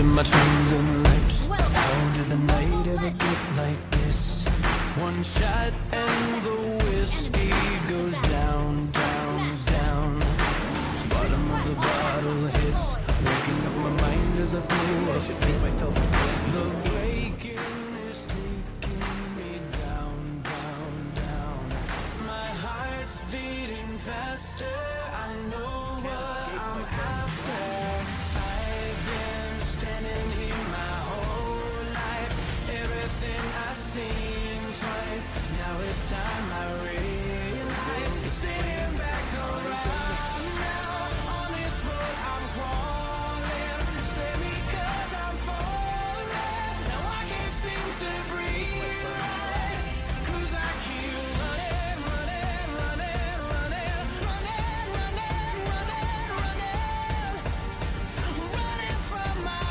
to my trembling lips. How did the night ever get like this? One shot and the whiskey goes down, down, down. Bottom of the bottle hits, waking up my mind as I throw a fit. The breaking is taking me down, down, down. My heart's beating faster, I know what I'm after. I've been standing here my whole life, everything I've seen twice. Now it's time I realize it's spinning back around. Now on this road I'm crawling, save me 'cause I'm falling. Now I can't seem to breathe right, 'cause I keep running, running, running, running, running, running, running, running, running from my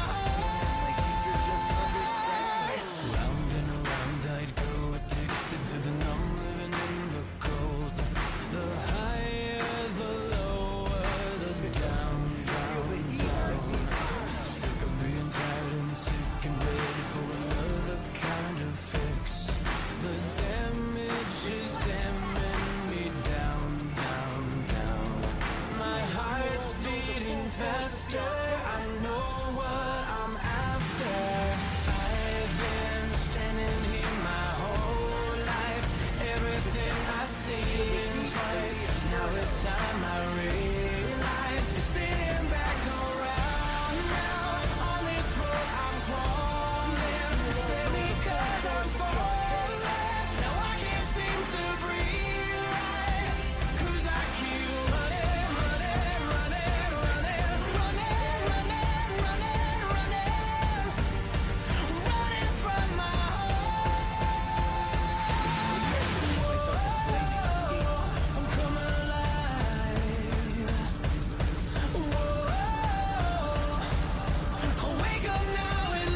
heart. Round and around I'd go, addicted to the numb, living in the cold. The higher, the lower, the down, down, down. Sick of being tired and sick and ready for another kind of fix. The damage is damning me down, down, down. My heart's beating faster, I know what I'm after. I've been standing here my whole life, everything I've seen twice. Now it's time I realize it's spinning back around. Now on this road I'm crawling, save me 'cause I'm falling. Now I can't seem to breathe right, 'cause I keep running, running, running, running, running, running, running, running, running from my heart. I'm coming alive. Whoa, wake up now and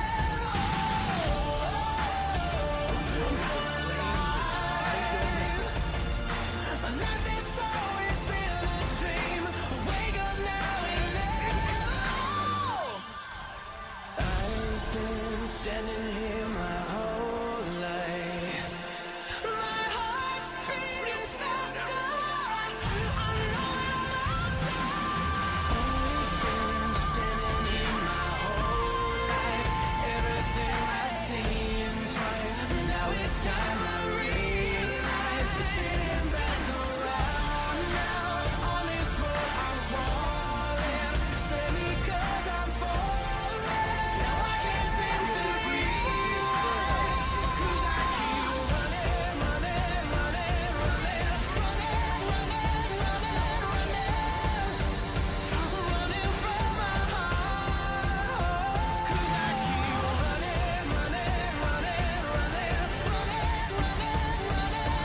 live. Nothing's always been a dream. Wake up now and live. I've been standing here my whole life. My heart's beating faster, I know I'm after. I've been standing here my whole life, everything I've seen twice. Now it's time I realize it's spinning back around. Now on this road I'm crawling, save me 'cause I'm falling. Now I can't seem to breathe right, 'cause I keep running, running, running, running, running, running, running, running, running from my heart. 'Cause I keep running, running, running, running, running, running, running,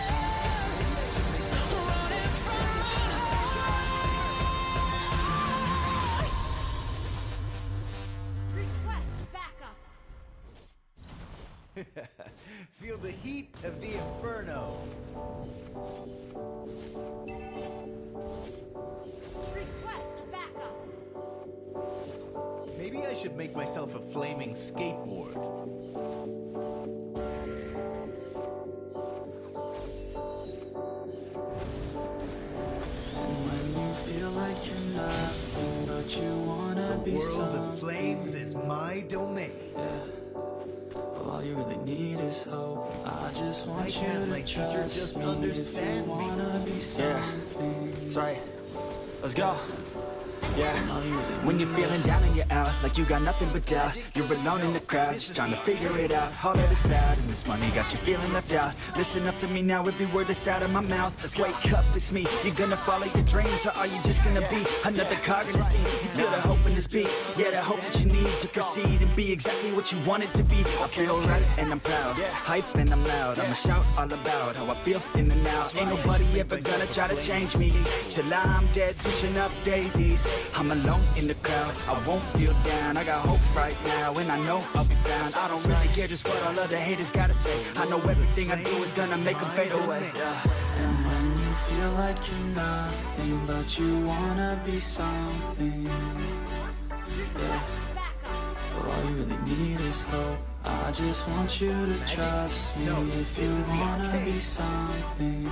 running from my heart. Request backup. Feel the heat of the inferno. Request backup. Maybe I should make myself a flaming skateboard. When you feel like you're nothing, but you wanna be World something. of Flames is my domain. All you really need is hope. I just want you can't to let teacher trust just me understand if you me. wanna be something. That's right. Let's go. Yeah. When you're feeling down and you're out, like you got nothing but doubt, you're alone in the crowd, just trying to figure it out. All that is bad and this money got you feeling left out. Listen up to me now, every word that's out of my mouth. Wake up, it's me. You're gonna follow your dreams, or are you just gonna be another cog in the scene? You feel the hope in this beat, yeah, the hope that you need to proceed and be exactly what you want it to be. I feel right and I'm proud, hype and I'm loud. I'ma shout all about how I feel in the now. Ain't nobody ever gonna try to change me till I'm dead, pushing up daisies. I'm alone in the crowd, I won't feel down. I got hope right now, and I know I'll be found. I don't really care just what all other haters gotta say. I know everything I do is gonna make them fade away. And when you feel like you're nothing, but you wanna be something. Yeah. Well, all you really need is hope. I just want you to trust me. If you wanna be something,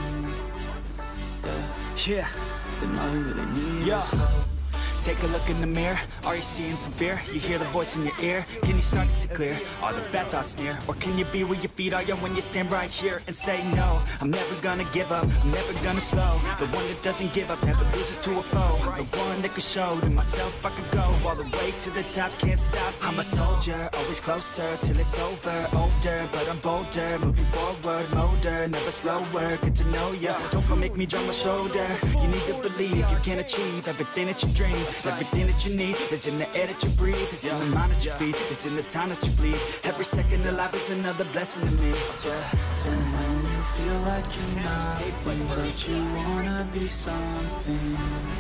yeah, then all you really need is hope. Take a look in the mirror, are you seeing some fear? You hear the voice in your ear, can you start to see clear? Are the bad thoughts near? Or can you be where your feet are, yeah, when you stand right here and say no? I'm never gonna give up, I'm never gonna slow. The one that doesn't give up, never loses to a foe. The one that can show to myself I could go all the way to the top, can't stop me. I'm a soldier, always closer till it's over. Older, but I'm bolder, moving forward, motor, never slower. Good to know ya, don't make me drop my shoulder. You need to believe you can achieve everything that you dream. Everything that you need is in the air that you breathe. It's in the mind that you feed, it's in the time that you bleed. Every second of life is another blessing to me. So when you feel like you're nothing, but you wanna be something,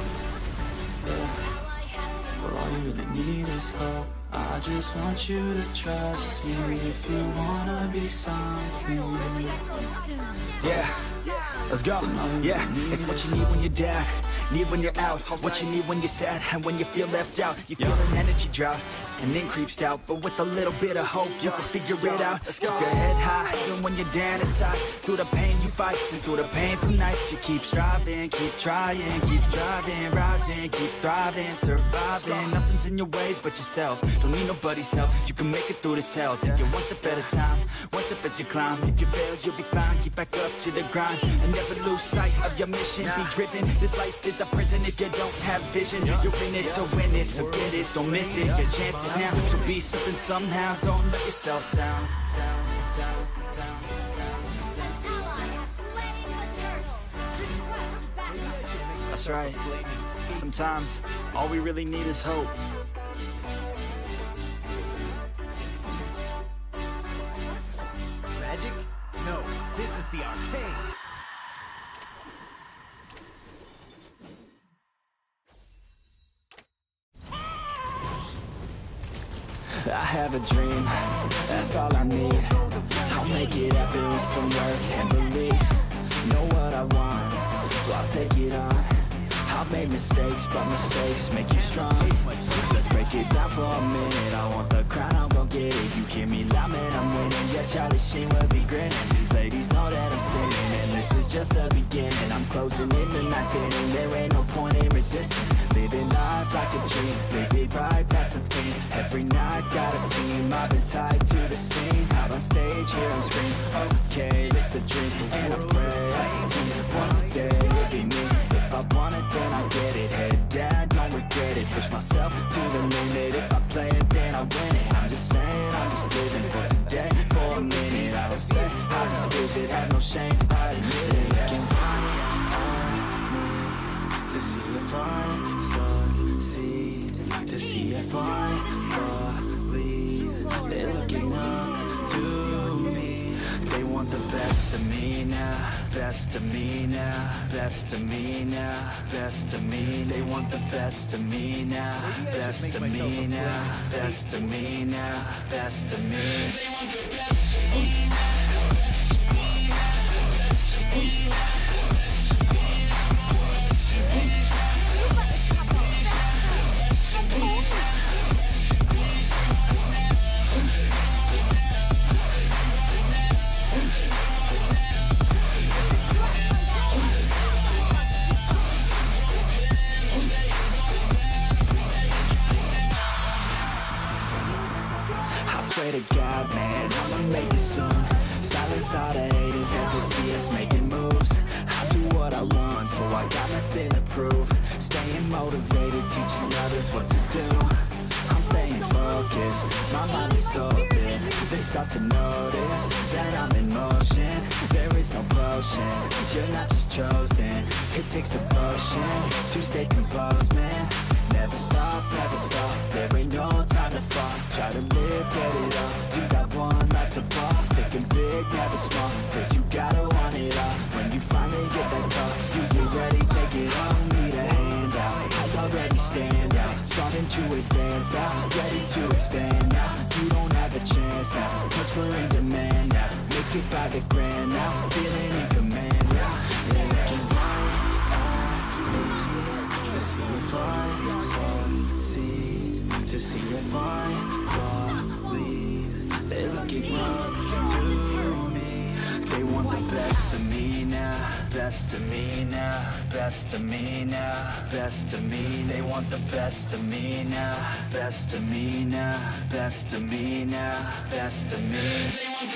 well, all you really need is hope. I just want you to trust me. If you wanna be something, yeah, let's go. Yeah, it's what you need when you're down, need when you're out. It's what you need when you're sad and when you feel left out. You feel an energy drought and then creeps out, but with a little bit of hope you can figure it out. Let's go. Keep your head high even when you're down inside. Through the pain you fight, and through the painful nights you keep striving, keep trying, keep driving, rising, keep thriving, surviving. Nothing's in your way but yourself. Don't need nobody's help. You can make it through this hell. Take it one step at a time, one step as you climb. If you fail, you'll be fine. Get back up to the grind and never lose sight of your mission. Be driven. This life is a prison if you don't have vision. You're in it to win it, so get it, don't miss it. Your chances now, so be something somehow. Don't let yourself down. That's right. Sometimes all we really need is hope. Magic? No, this is the arcade. I have a dream, that's all I need. I'll make it happen with some work and belief. Know what I want, so I'll take it on. I'll make mistakes, but mistakes make you strong. Let's break it down for a minute. I want the crown, I'll go get it. You hear me loud, man, I'm winning. Yeah, Charlie Sheen will be grinning. These ladies know that I'm sinning, and this is just the beginning. I'm closing in the night inning. There ain't no point in resisting. Living life like a dream, live it right, that's the thing. Every night got a team, I've been tied to the scene. Out on stage, here I'm screaming, okay, it's a dream. And I pray as a team, one day it'll be me. If I want it, then I get it. Head down, don't regret it. Push myself to the limit. If I play it, then I win it. I'm just saying, I'm just living for today. For a minute, I don't stay, I just visit. Have no shame, I admit it. Looking right on me to see if I succeed, to see if I believe. They're looking up to me. They want the best of me now, best of me now, best of me now, best of me. They want the best of me now, best of me now, best of me now, best of me. To God, man, I'ma make it soon. Silence all the haters as they see us making moves. I do what I want, so I got nothing to prove. Staying motivated, teaching others what to do. I'm staying focused, my mind is open. They start to notice that I'm in motion. There is no potion, you're not just chosen. It takes devotion to stay composed, man. Never stop, there ain't no time to fall. Try to live, get it all. You got one life to ball. Thinking big, never small, cause you gotta want it all. When you finally get that call, you get ready, take it all. Need a hand out, I already stand out. Starting to advance now, ready to expand now. You don't have a chance now, cause we're in demand now. Make it by the grand now, feeling in command now. They're looking right at me to see if I succeed, to see if I best of me now, best of me now, best of me. They want the best of me now, best of me now, best of me now, best of me.